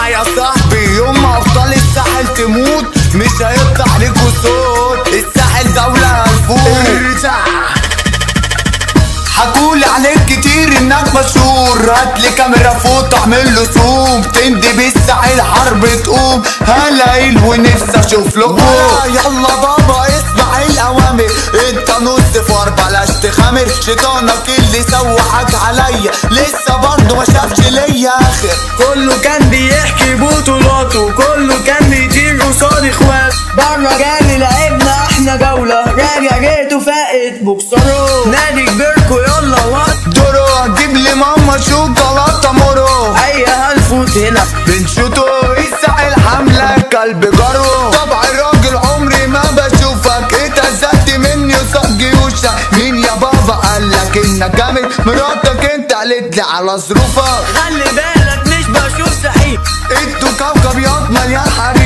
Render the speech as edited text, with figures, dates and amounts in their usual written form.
اسمع يا صاحبي، يوم ما ابطال الساحل تموت مش هيطلع ليكوا صوت. الساحل دولة هنفوت. حكولي عليك كتير انك مشهور، هاتلي كاميرا فوق تعمله زوم، تندي بالساحل حرب تقوم. هلاقيل ونفسي اشوف لكم. يلا بابا اسمع الاوامر، انت نص فار بلاش تخامر. شيطانك اللي سوحك عليا لسه برضه ما شافش ليا اخر. كله كان بيحكي بطولاته، كله كان بيطير قصاد اخوات. بره جالي لعبنا احنا جولة، راجع جيتو فائت بوكسرو. نادي كبيركو يلا وات دورو، هتجيب لي ماما شوكولاتة مورو. ايوه هنفوت هنا بنشوتو الساحل حملة كلب جرو. طبع الراجل عمري ما بشوفك، اتهزقت مني وصاد جيوشك. مين يا بابا قالك انك جامد؟ مراتك انت قالت لي على ظروفك. خلي بالك مش بشوف سحيب، انتوا كوكب ياض مليان حريق.